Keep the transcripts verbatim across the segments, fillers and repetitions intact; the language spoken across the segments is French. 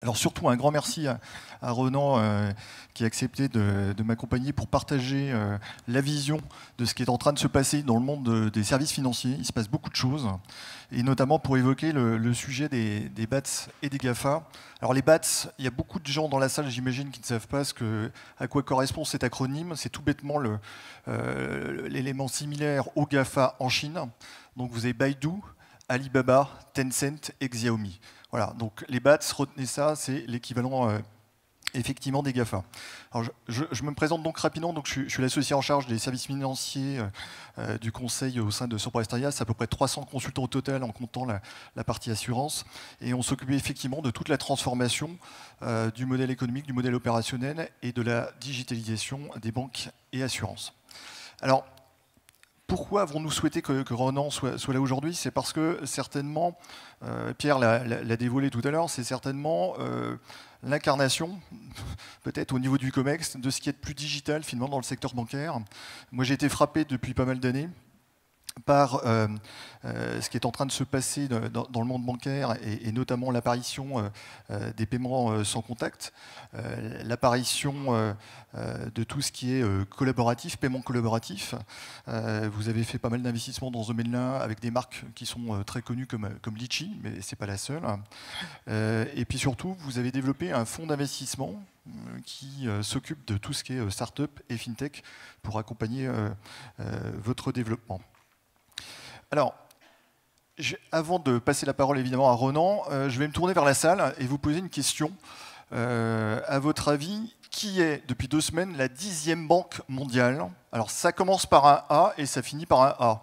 Alors surtout un grand merci à, à Renan euh, qui a accepté de, de m'accompagner pour partager euh, la vision de ce qui est en train de se passer dans le monde de, des services financiers. Il se passe beaucoup de choses, et notamment pour évoquer le, le sujet des, des B A T S et des GAFA. Alors les B A T S, il y a beaucoup de gens dans la salle, j'imagine, qui ne savent pas ce que, à quoi correspond cet acronyme. C'est tout bêtement le, euh, l'élément similaire aux GAFA en Chine. Donc vous avez Baidu, Alibaba, Tencent et Xiaomi. Voilà, donc les B A T S, retenez ça, c'est l'équivalent euh, effectivement des GAFA. Alors je, je, je me présente donc rapidement, donc je, suis, je suis l'associé en charge des services financiers euh, euh, du conseil au sein de Soprestaria. C'est à peu près trois cents consultants au total en comptant la, la partie assurance. Et on s'occupe effectivement de toute la transformation euh, du modèle économique, du modèle opérationnel et de la digitalisation des banques et assurances. Alors, pourquoi avons-nous souhaité que, que Renan soit, soit là aujourd'hui? C'est parce que certainement, euh, Pierre l'a dévoilé tout à l'heure, c'est certainement euh, l'incarnation, peut-être au niveau du COMEX, de ce qui est de plus digital finalement dans le secteur bancaire. Moi j'ai été frappé depuis pas mal d'années par euh, euh, ce qui est en train de se passer dans, dans le monde bancaire et, et notamment l'apparition euh, des paiements euh, sans contact, euh, l'apparition euh, euh, de tout ce qui est euh, collaboratif, paiement collaboratif. Euh, vous avez fait pas mal d'investissements dans ce domaine-là avec des marques qui sont euh, très connues comme, comme Litchi, mais ce n'est pas la seule. Euh, et puis surtout, vous avez développé un fonds d'investissement euh, qui euh, s'occupe de tout ce qui est euh, start-up et fintech pour accompagner euh, euh, votre développement. Alors, je, avant de passer la parole évidemment à Renan, euh, je vais me tourner vers la salle et vous poser une question. Euh, à votre avis, qui est depuis deux semaines la dixième banque mondiale? Alors ça commence par un A et ça finit par un A.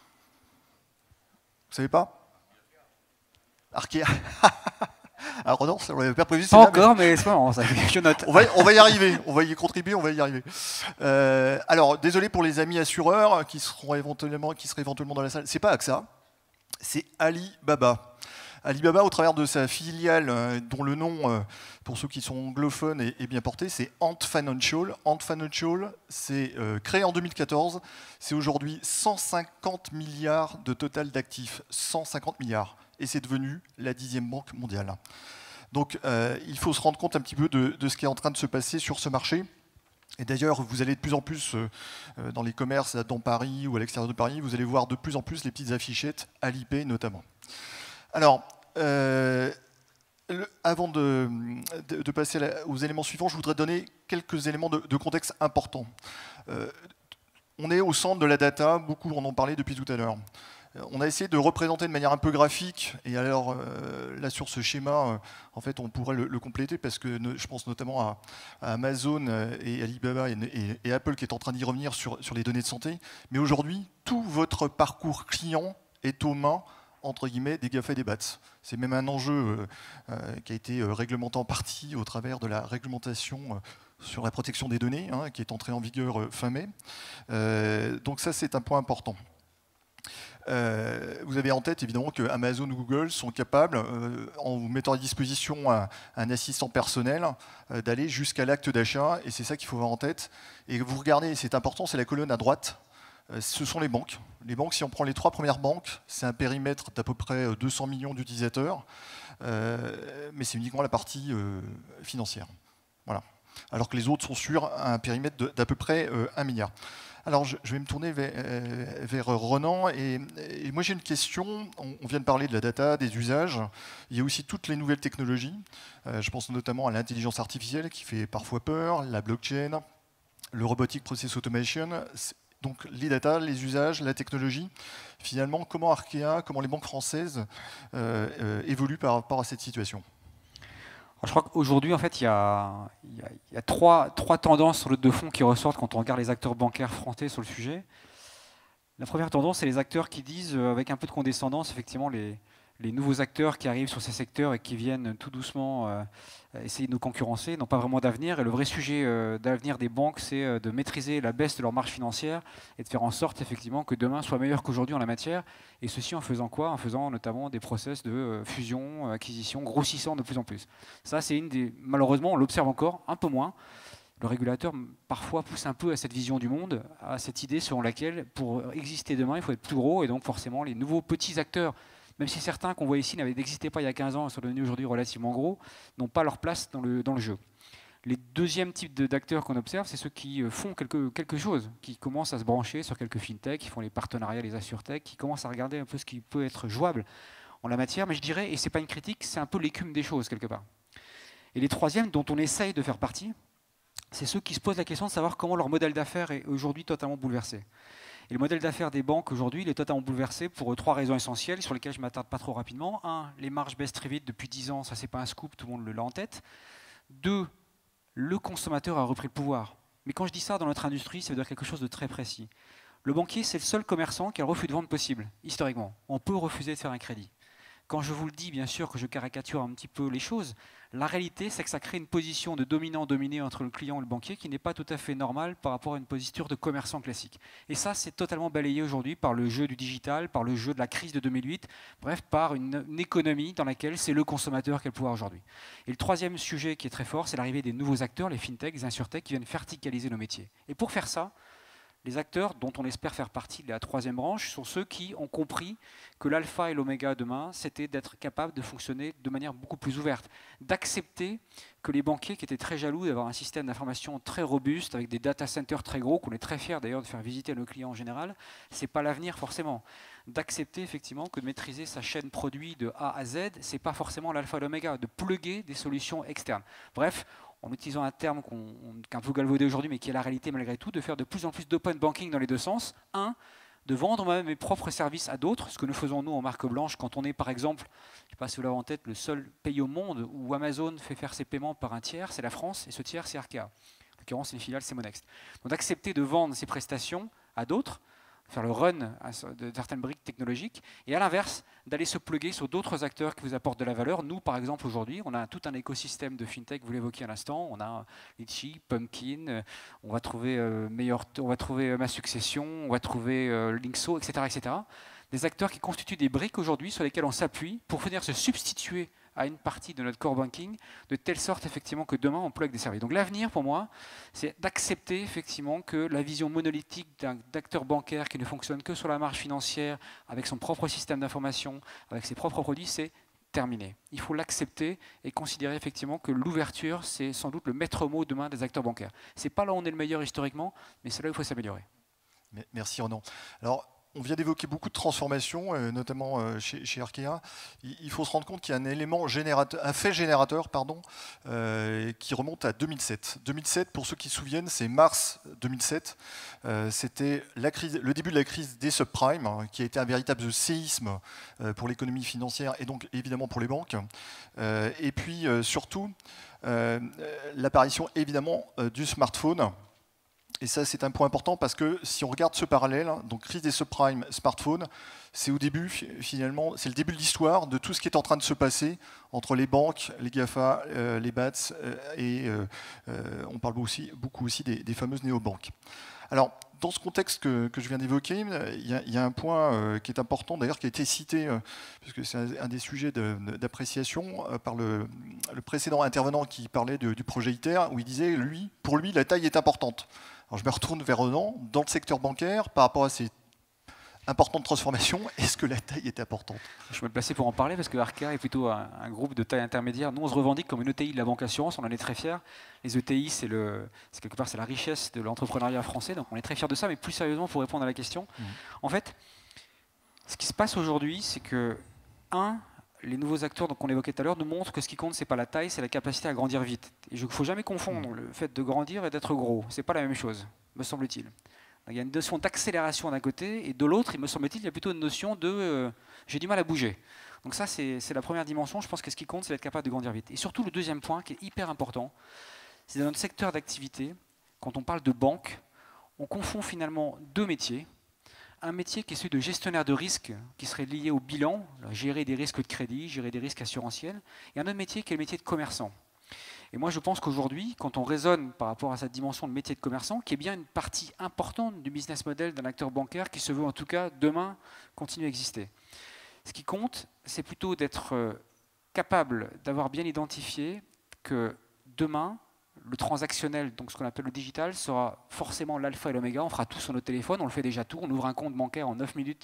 Vous savez pas? Arkea. Alors Renan, on l'avait pas prévu. Pas encore, mais, mais c'est pas marrant, ça. Je note. On va, on va y arriver, on va y contribuer, on va y arriver. Euh, alors, désolé pour les amis assureurs qui seront éventuellement, qui seraient éventuellement dans la salle. C'est pas A X A, c'est Alibaba. Alibaba, au travers de sa filiale, euh, dont le nom, euh, pour ceux qui sont anglophones, est, est bien porté, c'est Ant Financial. Ant Financial, c'est euh, créé en deux mille quatorze. C'est aujourd'hui cent cinquante milliards de total d'actifs. cent cinquante milliards. Et c'est devenu la dixième banque mondiale. Donc euh, il faut se rendre compte un petit peu de, de ce qui est en train de se passer sur ce marché. Et d'ailleurs, vous allez de plus en plus euh, dans les commerces dans Paris ou à l'extérieur de Paris, vous allez voir de plus en plus les petites affichettes Alipay notamment. Alors, euh, le, avant de, de, de passer la, aux éléments suivants, je voudrais donner quelques éléments de, de contexte importants. Euh, on est au centre de la data, beaucoup en ont parlé depuis tout à l'heure. On a essayé de représenter de manière un peu graphique, et alors euh, là sur ce schéma, euh, en fait on pourrait le, le compléter parce que ne, je pense notamment à, à Amazon et Alibaba et, et, et Apple qui est en train d'y revenir sur, sur les données de santé. Mais aujourd'hui, tout votre parcours client est aux mains entre guillemets des GAFA et des B A T S. C'est même un enjeu euh, euh, qui a été réglementé en partie au travers de la réglementation euh, sur la protection des données, hein, qui est entrée en vigueur euh, fin mai. Euh, donc ça c'est un point important. Euh, vous avez en tête évidemment que Amazon ou Google sont capables, euh, en vous mettant à disposition un, un assistant personnel, euh, d'aller jusqu'à l'acte d'achat, et c'est ça qu'il faut avoir en tête. Et vous regardez, c'est important, c'est la colonne à droite, euh, ce sont les banques. Les banques, si on prend les trois premières banques, c'est un périmètre d'à peu près deux cents millions d'utilisateurs, euh, mais c'est uniquement la partie euh, financière. Voilà. Alors que les autres sont sur un périmètre d'à peu près euh, un milliard. Alors, je, je vais me tourner vers, euh, vers Renan. Et, et moi, j'ai une question. On, on vient de parler de la data, des usages. Il y a aussi toutes les nouvelles technologies. Euh, je pense notamment à l'intelligence artificielle qui fait parfois peur, la blockchain, le robotic process automation. Donc, les data, les usages, la technologie. Finalement, comment Arkea, comment les banques françaises euh, euh, évoluent par rapport à cette situation? Je crois qu'aujourd'hui, en fait, il y a, il y a, il y a trois, trois tendances sur le de fond qui ressortent quand on regarde les acteurs bancaires français sur le sujet. La première tendance, c'est les acteurs qui disent, avec un peu de condescendance, effectivement, les, les nouveaux acteurs qui arrivent sur ces secteurs et qui viennent tout doucement euh, essayer de nous concurrencer n'ont pas vraiment d'avenir. Et le vrai sujet euh, d'avenir des banques, c'est euh, de maîtriser la baisse de leur marge financière et de faire en sorte, effectivement, que demain soit meilleur qu'aujourd'hui en la matière. Et ceci en faisant quoi? En faisant notamment des process de euh, fusion, acquisition, grossissant de plus en plus. Ça, c'est une des... Malheureusement, on l'observe encore un peu moins. Le régulateur, parfois, pousse un peu à cette vision du monde, à cette idée selon laquelle, pour exister demain, il faut être plus gros. Et donc, forcément, les nouveaux petits acteurs même si certains qu'on voit ici n'existaient pas il y a quinze ans et sont devenus aujourd'hui relativement gros, n'ont pas leur place dans le, dans le jeu. Les deuxièmes types d'acteurs qu'on observe, c'est ceux qui font quelque, quelque chose, qui commencent à se brancher sur quelques fintechs, qui font les partenariats, les assurtech, qui commencent à regarder un peu ce qui peut être jouable en la matière. Mais je dirais, et ce n'est pas une critique, c'est un peu l'écume des choses quelque part. Et les troisièmes, dont on essaye de faire partie, c'est ceux qui se posent la question de savoir comment leur modèle d'affaires est aujourd'hui totalement bouleversé. Et le modèle d'affaires des banques aujourd'hui, il est totalement bouleversé pour trois raisons essentielles sur lesquelles je ne m'attarde pas trop rapidement. Un, les marges baissent très vite depuis dix ans, ça c'est pas un scoop, tout le monde l'a en tête. Deux, le consommateur a repris le pouvoir. Mais quand je dis ça dans notre industrie, ça veut dire quelque chose de très précis. Le banquier, c'est le seul commerçant qui a le refus de vente possible, historiquement. On peut refuser de faire un crédit. Quand je vous le dis, bien sûr que je caricature un petit peu les choses, la réalité, c'est que ça crée une position de dominant-dominé entre le client et le banquier qui n'est pas tout à fait normale par rapport à une posture de commerçant classique. Et ça, c'est totalement balayé aujourd'hui par le jeu du digital, par le jeu de la crise de deux mille huit, bref, par une, une économie dans laquelle c'est le consommateur qui a le pouvoir aujourd'hui. Et le troisième sujet qui est très fort, c'est l'arrivée des nouveaux acteurs, les fintechs, les insurtechs, qui viennent verticaliser nos métiers. Et pour faire ça, les acteurs dont on espère faire partie de la troisième branche sont ceux qui ont compris que l'alpha et l'oméga demain, c'était d'être capable de fonctionner de manière beaucoup plus ouverte, d'accepter que les banquiers qui étaient très jaloux d'avoir un système d'information très robuste, avec des data centers très gros, qu'on est très fiers d'ailleurs de faire visiter à nos clients en général, ce n'est pas l'avenir forcément. D'accepter effectivement que de maîtriser sa chaîne produit de A à Z, ce n'est pas forcément l'alpha et l'oméga, de plugger des solutions externes. Bref, en utilisant un terme qu'on qu un peu galvaudé aujourd'hui, mais qui est la réalité malgré tout, de faire de plus en plus d'open banking dans les deux sens. Un, de vendre moi-même mes propres services à d'autres, ce que nous faisons nous en marque blanche quand on est par exemple, je ne sais pas si vous l'avez en tête, le seul pays au monde où Amazon fait faire ses paiements par un tiers, c'est la France, et ce tiers c'est Arkéa. En l'occurrence, c'est une filiale, c'est Monext. Donc d'accepter de vendre ces prestations à d'autres, faire le run de certaines briques technologiques, et à l'inverse, d'aller se plugger sur d'autres acteurs qui vous apportent de la valeur. Nous, par exemple, aujourd'hui, on a tout un écosystème de fintech, vous l'évoquiez à l'instant, on a Litchi, Pumpkin, on va trouver, euh, meilleur, on va trouver euh, Ma Succession, on va trouver euh, Linkso, et cetera, et cetera. Des acteurs qui constituent des briques aujourd'hui sur lesquelles on s'appuie pour venir se substituer à une partie de notre core banking, de telle sorte effectivement que demain on plug des services. Donc l'avenir pour moi, c'est d'accepter effectivement que la vision monolithique d'un acteur bancaire qui ne fonctionne que sur la marge financière, avec son propre système d'information, avec ses propres produits, c'est terminé. Il faut l'accepter et considérer effectivement que l'ouverture, c'est sans doute le maître mot demain des acteurs bancaires. C'est pas là où on est le meilleur historiquement, mais c'est là où il faut s'améliorer. Merci Renan. Alors, on vient d'évoquer beaucoup de transformations, euh, notamment euh, chez, chez Arkéa. Il, il faut se rendre compte qu'il y a un élément générateur, un fait générateur, pardon, euh, qui remonte à deux mille sept. deux mille sept, pour ceux qui se souviennent, c'est mars deux mille sept. Euh, C'était la crise, le début de la crise des subprimes, hein, qui a été un véritable séisme euh, pour l'économie financière et donc évidemment pour les banques. Euh, et puis euh, surtout, euh, l'apparition évidemment euh, du smartphone. Et ça, c'est un point important parce que si on regarde ce parallèle, donc crise des subprimes, smartphone, c'est au début, finalement, c'est le début de l'histoire de tout ce qui est en train de se passer entre les banques, les GAFA, euh, les B A T S euh, et euh, euh, on parle aussi, beaucoup aussi des, des fameuses néobanques. Alors, dans ce contexte que, que je viens d'évoquer, il, il y a un point euh, qui est important, d'ailleurs, qui a été cité, euh, puisque c'est un, un des sujets d'appréciation, euh, par le, le précédent intervenant qui parlait de, du projet ITER, où il disait, lui, pour lui, la taille est importante. Alors, je me retourne vers Renan. Dans le secteur bancaire, par rapport à ces importantes transformations, est-ce que la taille est importante? Je vais me placer pour en parler parce que Arkéa est plutôt un, un groupe de taille intermédiaire. Nous, on se revendique comme une E T I de la banque assurance, on en est très fiers. Les E T I, c'est quelque part c'est la richesse de l'entrepreneuriat français, donc on est très fiers de ça. Mais plus sérieusement, pour répondre à la question, mmh. en fait, ce qui se passe aujourd'hui, c'est que, un, les nouveaux acteurs qu'on évoquait tout à l'heure nous montrent que ce qui compte, ce n'est pas la taille, c'est la capacité à grandir vite. Et il ne faut jamais confondre le fait de grandir et d'être gros. Ce n'est pas la même chose, me semble-t-il. Il y a une notion d'accélération d'un côté, et de l'autre, il me semble-t-il, il y a plutôt une notion de euh, « j'ai du mal à bouger ». Donc ça, c'est la première dimension. Je pense que ce qui compte, c'est d'être capable de grandir vite. Et surtout, le deuxième point, qui est hyper important, c'est dans notre secteur d'activité, quand on parle de banque, on confond finalement deux métiers. Un métier qui est celui de gestionnaire de risque, qui serait lié au bilan, gérer des risques de crédit, gérer des risques assurantiels, et un autre métier qui est le métier de commerçant. Et moi, je pense qu'aujourd'hui, quand on raisonne par rapport à cette dimension de métier de commerçant, qui est bien une partie importante du business model d'un acteur bancaire qui se veut en tout cas demain continuer à exister. Ce qui compte, c'est plutôt d'être capable d'avoir bien identifié que demain, le transactionnel, donc ce qu'on appelle le digital, sera forcément l'alpha et l'oméga. On fera tout sur nos téléphones, on le fait déjà tout. On ouvre un compte bancaire en neuf minutes,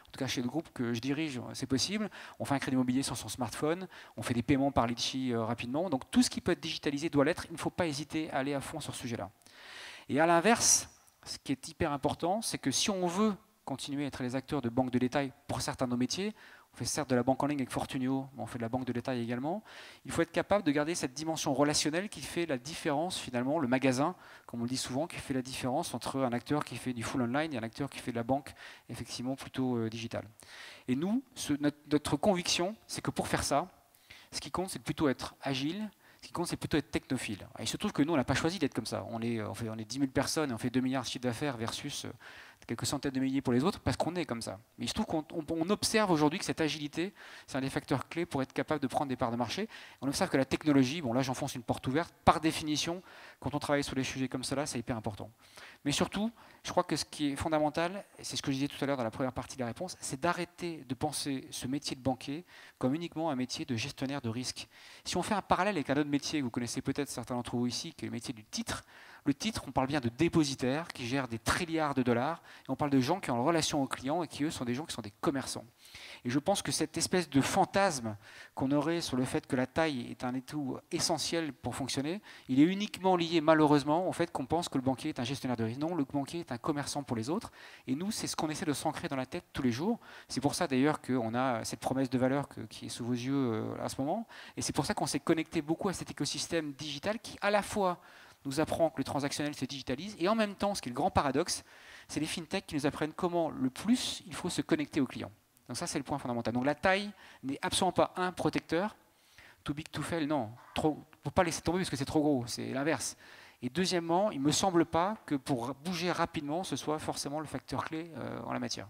en tout cas chez le groupe que je dirige, c'est possible. On fait un crédit immobilier sur son smartphone, on fait des paiements par Litchi euh, rapidement. Donc tout ce qui peut être digitalisé doit l'être. Il ne faut pas hésiter à aller à fond sur ce sujet-là. Et à l'inverse, ce qui est hyper important, c'est que si on veut continuer à être les acteurs de banque de détail pour certains de nos métiers, on fait certes de la banque en ligne avec Fortunio, mais on fait de la banque de détail également. Il faut être capable de garder cette dimension relationnelle qui fait la différence, finalement, le magasin, comme on le dit souvent, qui fait la différence entre un acteur qui fait du full online et un acteur qui fait de la banque, effectivement, plutôt euh, digitale. Et nous, ce, notre, notre conviction, c'est que pour faire ça, ce qui compte, c'est de plutôt être agile. Ce qui compte, c'est plutôt être technophile. Et il se trouve que nous, on n'a pas choisi d'être comme ça. On est, on, fait, on est dix mille personnes et on fait deux milliards de chiffre d'affaires versus quelques centaines de milliers pour les autres, parce qu'on est comme ça. Mais il se trouve qu'on on, on observe aujourd'hui que cette agilité, c'est un des facteurs clés pour être capable de prendre des parts de marché. On observe que la technologie, bon là j'enfonce une porte ouverte, par définition, quand on travaille sur des sujets comme cela, c'est hyper important. Mais surtout, je crois que ce qui est fondamental, et c'est ce que je disais tout à l'heure dans la première partie de la réponse, c'est d'arrêter de penser ce métier de banquier comme uniquement un métier de gestionnaire de risque. Si on fait un parallèle avec un autre métier que vous connaissez peut-être certains d'entre vous ici, qui est le métier du titre, le titre, on parle bien de dépositaires qui gèrent des trilliards de dollars, et on parle de gens qui ont une relation aux clients et qui, eux, sont des gens qui sont des commerçants. Et je pense que cette espèce de fantasme qu'on aurait sur le fait que la taille est un atout essentiel pour fonctionner, il est uniquement lié malheureusement au fait qu'on pense que le banquier est un gestionnaire de risque. Non, le banquier est un commerçant pour les autres. Et nous, c'est ce qu'on essaie de s'ancrer dans la tête tous les jours. C'est pour ça d'ailleurs qu'on a cette promesse de valeur que, qui est sous vos yeux euh, à ce moment. Et c'est pour ça qu'on s'est connecté beaucoup à cet écosystème digital qui, à la fois, nous apprend que le transactionnel se digitalise, et en même temps, ce qui est le grand paradoxe, c'est les fintechs qui nous apprennent comment le plus il faut se connecter aux clients. Donc ça, c'est le point fondamental. Donc la taille n'est absolument pas un protecteur. Too big to fail, non. Il ne faut pas laisser tomber parce que c'est trop gros, c'est l'inverse. Et deuxièmement, il ne me semble pas que pour bouger rapidement, ce soit forcément le facteur clé euh, en la matière.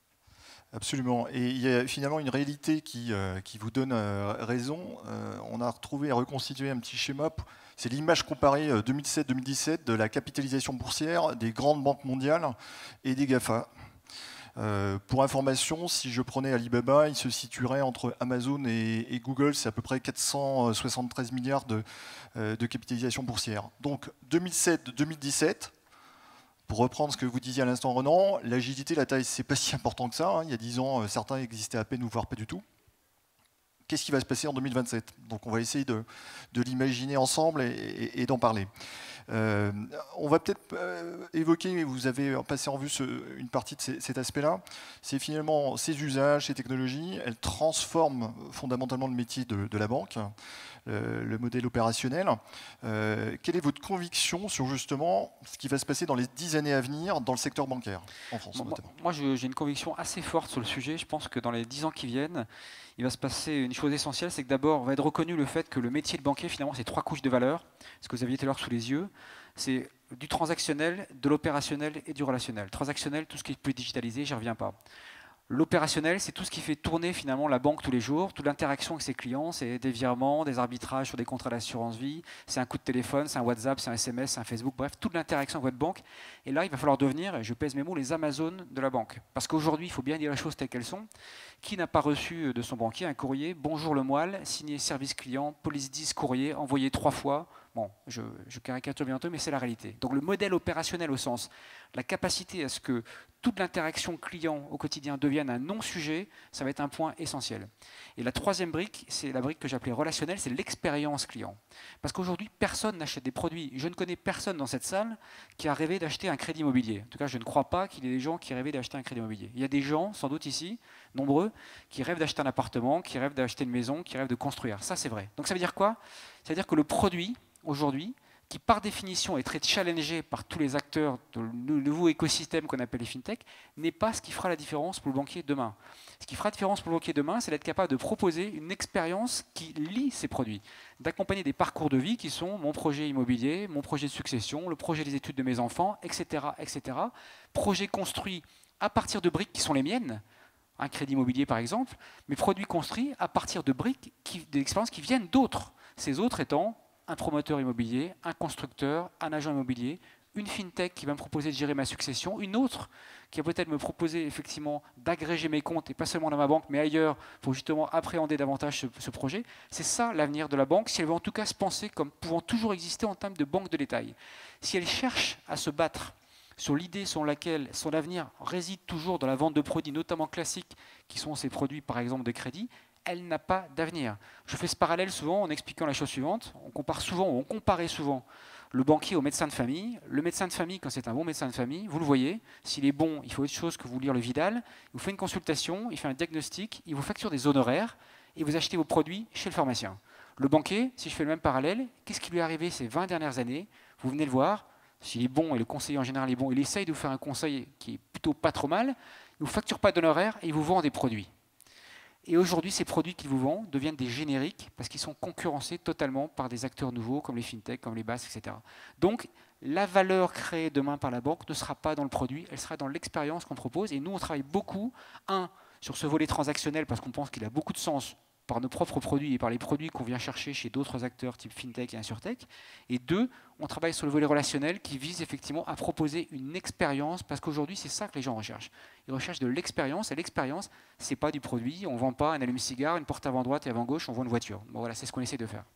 Absolument. Et il y a finalement une réalité qui, euh, qui vous donne euh, raison. Euh, on a retrouvé et reconstitué un petit schéma. C'est l'image comparée euh, deux mille sept deux mille dix-sept de la capitalisation boursière des grandes banques mondiales et des GAFA. Euh, pour information, si je prenais Alibaba, il se situerait entre Amazon et, et Google, c'est à peu près quatre cent soixante-treize milliards de, euh, de capitalisation boursière. Donc deux mille sept deux mille dix-sept, pour reprendre ce que vous disiez à l'instant, Renan, l'agilité, la taille, c'est pas si important que ça. Hein. Il y a dix ans, certains existaient à peine ou voire pas du tout. Qu'est-ce qui va se passer en deux mille vingt-sept? Donc on va essayer de, de l'imaginer ensemble et, et, et d'en parler. Euh, on va peut-être euh, évoquer, vous avez passé en vue ce, une partie de ces, cet aspect-là, c'est finalement ces usages, ces technologies, elles transforment fondamentalement le métier de, de la banque, le, le modèle opérationnel. Euh, quelle est votre conviction sur justement ce qui va se passer dans les dix années à venir dans le secteur bancaire en France Moi, notamment? moi j'ai une conviction assez forte sur le sujet. Je pense que dans les dix ans qui viennent, il va se passer une chose essentielle, c'est que d'abord, va être reconnu le fait que le métier de banquier, finalement, c'est trois couches de valeur, ce que vous aviez tout à l'heure sous les yeux. C'est du transactionnel, de l'opérationnel et du relationnel. Transactionnel, tout ce qui est plus digitalisé, j'y reviens pas. L'opérationnel, c'est tout ce qui fait tourner finalement la banque tous les jours, toute l'interaction avec ses clients, c'est des virements, des arbitrages sur des contrats d'assurance vie, c'est un coup de téléphone, c'est un WhatsApp, c'est un S M S, c'est un Facebook, bref, toute l'interaction avec votre banque. Et là, il va falloir devenir, et je pèse mes mots, les Amazones de la banque. Parce qu'aujourd'hui, il faut bien dire les choses telles qu'elles sont. Qui n'a pas reçu de son banquier un courrier, bonjour le moelle, signé service client, police dix courrier, envoyé trois fois. Bon, je, je caricature bientôt, mais c'est la réalité. Donc le modèle opérationnel au sens, la capacité à ce que toute l'interaction client au quotidien devienne un non-sujet, ça va être un point essentiel. Et la troisième brique, c'est la brique que j'appelais relationnelle, c'est l'expérience client. Parce qu'aujourd'hui, personne n'achète des produits. Je ne connais personne dans cette salle qui a rêvé d'acheter un crédit immobilier. En tout cas, je ne crois pas qu'il y ait des gens qui rêvaient d'acheter un crédit immobilier. Il y a des gens, sans doute ici, nombreux, qui rêvent d'acheter un appartement, qui rêvent d'acheter une maison, qui rêvent de construire. Ça, c'est vrai. Donc ça veut dire quoi? Ça veut dire que le produit, aujourd'hui, qui par définition est très challengé par tous les acteurs de nouveau écosystème qu'on appelle les fintech, n'est pas ce qui fera la différence pour le banquier demain. Ce qui fera la différence pour le banquier demain, c'est d'être capable de proposer une expérience qui lie ces produits, d'accompagner des parcours de vie qui sont mon projet immobilier, mon projet de succession, le projet des études de mes enfants, et cetera, et cetera. Projet construit à partir de briques qui sont les miennes, un crédit immobilier par exemple, mais produits construits à partir de briques, d'expériences qui viennent d'autres. Ces autres étant un promoteur immobilier, un constructeur, un agent immobilier, une fintech qui va me proposer de gérer ma succession, une autre qui va peut-être me proposer effectivement d'agréger mes comptes, et pas seulement dans ma banque, mais ailleurs, pour justement appréhender davantage ce, ce projet. C'est ça l'avenir de la banque, si elle veut en tout cas se penser comme pouvant toujours exister en termes de banque de détail. Si elle cherche à se battre sur l'idée selon laquelle son avenir réside toujours dans la vente de produits, notamment classiques, qui sont ces produits par exemple de crédit, elle n'a pas d'avenir. Je fais ce parallèle souvent en expliquant la chose suivante. On compare souvent, on comparait souvent le banquier au médecin de famille. Le médecin de famille, quand c'est un bon médecin de famille, vous le voyez, s'il est bon, il faut autre chose que vous lire le Vidal. Il vous fait une consultation, il fait un diagnostic, il vous facture des honoraires et vous achetez vos produits chez le pharmacien. Le banquier, si je fais le même parallèle, qu'est-ce qui lui est arrivé ces vingt dernières années? Vous venez le voir, s'il est bon et le conseiller en général est bon, il essaye de vous faire un conseil qui est plutôt pas trop mal, il ne vous facture pas d'honoraires et il vous vend des produits. Et aujourd'hui, ces produits qu'ils vous vendent deviennent des génériques parce qu'ils sont concurrencés totalement par des acteurs nouveaux comme les fintech, comme les B A S, et cetera. Donc, la valeur créée demain par la banque ne sera pas dans le produit, elle sera dans l'expérience qu'on propose. Et nous, on travaille beaucoup, un, sur ce volet transactionnel parce qu'on pense qu'il a beaucoup de sens par nos propres produits et par les produits qu'on vient chercher chez d'autres acteurs type fintech et insurtech. Et deux, on travaille sur le volet relationnel qui vise effectivement à proposer une expérience parce qu'aujourd'hui, c'est ça que les gens recherchent. Ils recherchent de l'expérience et l'expérience, ce n'est pas du produit. On ne vend pas un allume-cigare, une porte avant droite et avant gauche, on vend une voiture. Bon, voilà, c'est ce qu'on essaie de faire.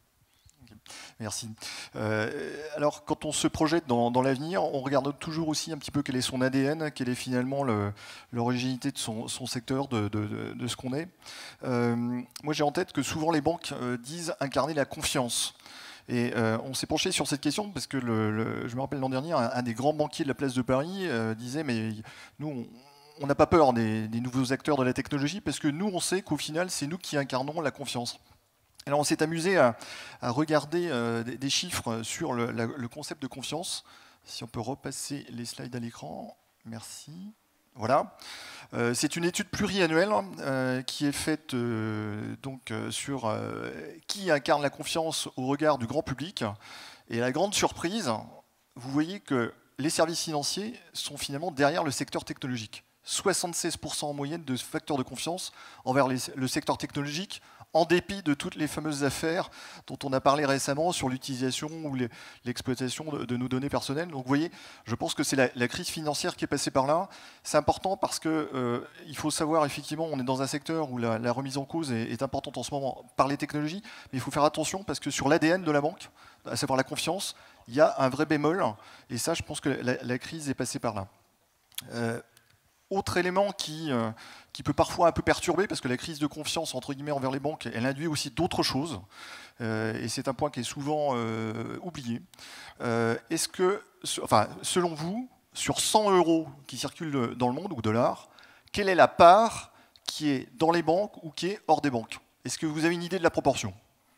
Merci. Euh, alors, quand on se projette dans, dans l'avenir, on regarde toujours aussi un petit peu quel est son A D N, quelle est finalement l'originalité de son, son secteur, de, de, de, de ce qu'on est. Euh, moi, j'ai en tête que souvent les banques euh, disent incarner la confiance. Et euh, on s'est penché sur cette question parce que le, le, je me rappelle l'an dernier, un, un des grands banquiers de la place de Paris euh, disait mais nous, on n'a pas peur des, des nouveaux acteurs de la technologie parce que nous, on sait qu'au final, c'est nous qui incarnons la confiance. Alors on s'est amusé à, à regarder euh, des, des chiffres sur le, la, le concept de confiance. Si on peut repasser les slides à l'écran, merci. Voilà. Euh, c'est une étude pluriannuelle euh, qui est faite euh, donc, euh, sur euh, qui incarne la confiance au regard du grand public. Et la grande surprise, vous voyez que les services financiers sont finalement derrière le secteur technologique. soixante-seize pour cent en moyenne de facteurs de confiance envers les, le secteur technologique, en dépit de toutes les fameuses affaires dont on a parlé récemment sur l'utilisation ou l'exploitation de, de nos données personnelles. Donc vous voyez, je pense que c'est la, la crise financière qui est passée par là. C'est important parce qu'il euh, faut savoir, effectivement, on est dans un secteur où la, la remise en cause est, est importante en ce moment par les technologies, mais il faut faire attention parce que sur l'A D N de la banque, à savoir la confiance, il y a un vrai bémol, et ça, je pense que la, la crise est passée par là. Euh, Autre élément qui, euh, qui peut parfois un peu perturber, parce que la crise de confiance entre guillemets envers les banques, elle induit aussi d'autres choses, euh, et c'est un point qui est souvent euh, oublié. Euh, Est-ce que, enfin, selon vous, sur cent euros qui circulent dans le monde, ou dollars, quelle est la part qui est dans les banques ou qui est hors des banques? Est-ce que vous avez une idée de la proportion?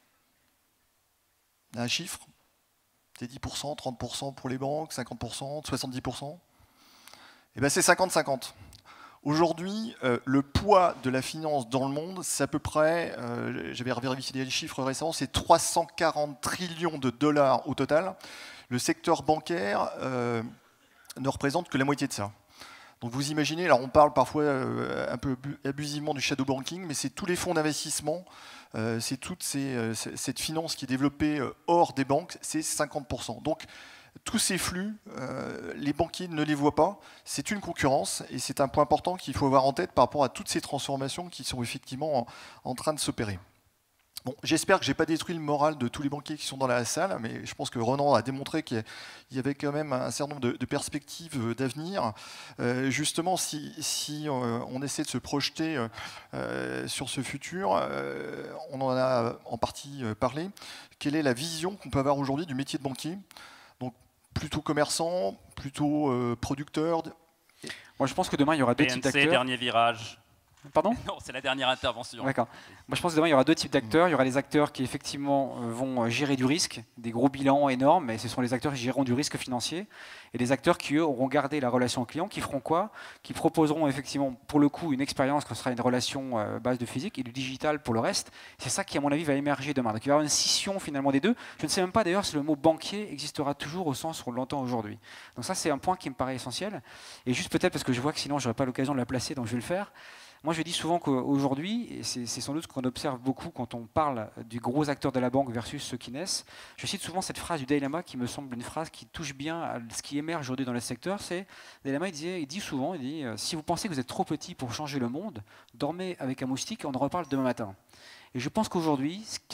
Un chiffre? C'est dix pour cent, trente pour cent pour les banques, cinquante pour cent, soixante-dix pour cent? Eh bien, c'est cinquante cinquante. Aujourd'hui, euh, le poids de la finance dans le monde, c'est à peu près, euh, j'avais vérifié les chiffres récemment, c'est trois cent quarante trillions de dollars au total. Le secteur bancaire euh, ne représente que la moitié de ça. Donc vous imaginez, alors on parle parfois euh, un peu abusivement du shadow banking, mais c'est tous les fonds d'investissement, euh, c'est toute ces, euh, cette finance qui est développée euh, hors des banques, c'est cinquante pour cent. Donc, tous ces flux, euh, les banquiers ne les voient pas. C'est une concurrence et c'est un point important qu'il faut avoir en tête par rapport à toutes ces transformations qui sont effectivement en, en train de s'opérer. Bon, j'espère que je n'ai pas détruit le moral de tous les banquiers qui sont dans la salle, mais je pense que Ronan a démontré qu'il y avait quand même un certain nombre de, de perspectives d'avenir. Euh, justement, si, si euh, on essaie de se projeter euh, sur ce futur, euh, on en a en partie parlé. Quelle est la vision qu'on peut avoir aujourd'hui du métier de banquier ? Donc, plutôt commerçant, plutôt euh, producteur. Moi, je pense que demain, il y aura deux P N C, types d'acteurs. dernier virage. Pardon? Non, c'est la dernière intervention. D'accord. Moi, je pense que demain, il y aura deux types d'acteurs. Il y aura les acteurs qui, effectivement, vont gérer du risque, des gros bilans énormes, et ce sont les acteurs qui géreront du risque financier. Et les acteurs qui, eux, auront gardé la relation client, qui feront quoi? Qui proposeront, effectivement, pour le coup, une expérience qui sera une relation euh, base de physique et du digital pour le reste. C'est ça qui, à mon avis, va émerger demain. Donc, il va y avoir une scission, finalement, des deux. Je ne sais même pas, d'ailleurs, si le mot banquier existera toujours au sens où on l'entend aujourd'hui. Donc ça, c'est un point qui me paraît essentiel. Et juste peut-être, parce que je vois que sinon, je n'aurai pas l'occasion de la placer, donc je vais le faire. Moi, je dis souvent qu'aujourd'hui, et c'est sans doute ce qu'on observe beaucoup quand on parle du gros acteur de la banque versus ceux qui naissent, je cite souvent cette phrase du Dalai Lama qui me semble une phrase qui touche bien à ce qui émerge aujourd'hui dans le secteur. C'est Dalai Lama, il, disait, il dit souvent, il dit, si vous pensez que vous êtes trop petit pour changer le monde, dormez avec un moustique et on en reparle demain matin. Et je pense qu'aujourd'hui, ce qui a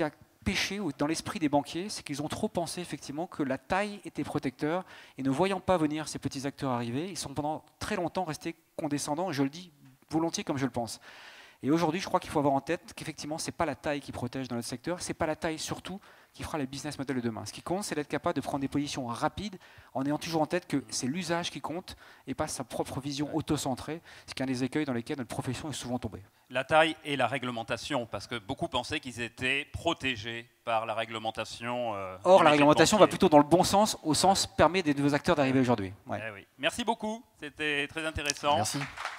péché dans l'esprit des banquiers, c'est qu'ils ont trop pensé effectivement que la taille était protecteur et ne voyant pas venir ces petits acteurs arriver, ils sont pendant très longtemps restés condescendants, et je le dis volontiers comme je le pense. Et aujourd'hui, je crois qu'il faut avoir en tête qu'effectivement, ce n'est pas la taille qui protège dans notre secteur, ce n'est pas la taille surtout qui fera les business models de demain. Ce qui compte, c'est d'être capable de prendre des positions rapides en ayant toujours en tête que c'est l'usage qui compte et pas sa propre vision auto-centrée, ce qui est un des écueils dans lesquels notre profession est souvent tombée. La taille et la réglementation, parce que beaucoup pensaient qu'ils étaient protégés par la réglementation. Euh, Or, la réglementation va plutôt dans le bon sens, au sens permet des nouveaux acteurs d'arriver aujourd'hui. Ouais. Eh oui. Merci beaucoup, c'était très intéressant. Merci.